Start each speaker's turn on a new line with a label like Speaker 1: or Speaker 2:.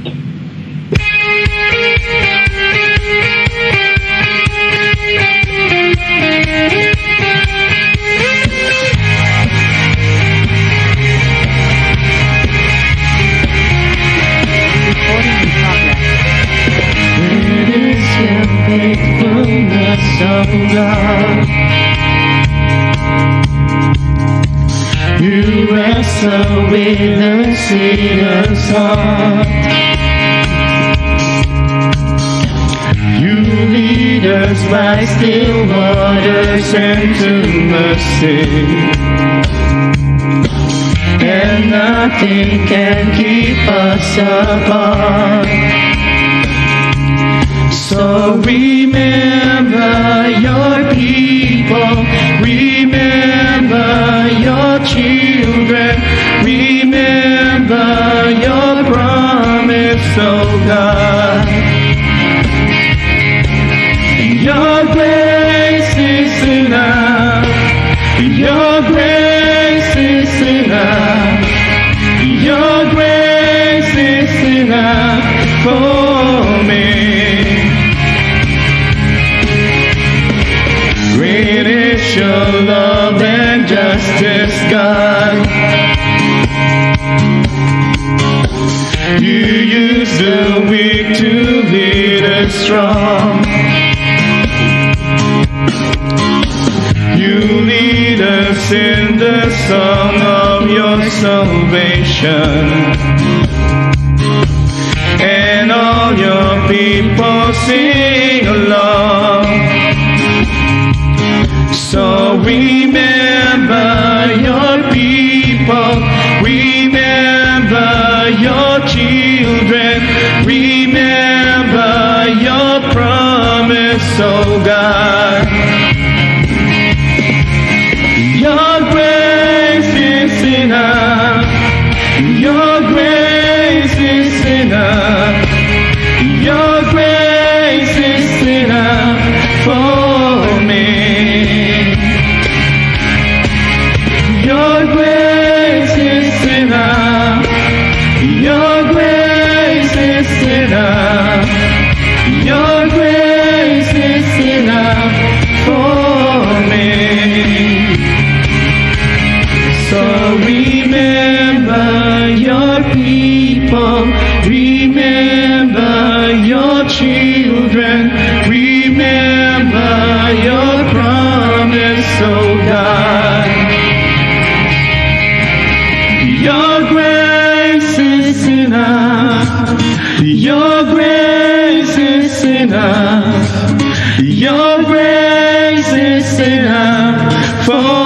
Speaker 1: Faithfulness of God, you wrestle with the sinner's heart. You lead us by still waters into mercy, and nothing can keep us apart. So remember your people, remember your children, remember your promise, oh God. Your grace is enough, your grace is enough, your grace is enough for me. Great is your love and justice, God. You use the weak to lead us strong. You lead us in the song of your salvation, and all your people sing along. So remember your people, remember your children, remember your promise, oh God. Your grace is enough, your grace is enough, your grace is enough for me. Your grace is enough, your grace is enough, your grace is enough for me. So remember your people, remember your children, remember your promise, oh God. Your grace is enough, your grace is enough, your grace is enough for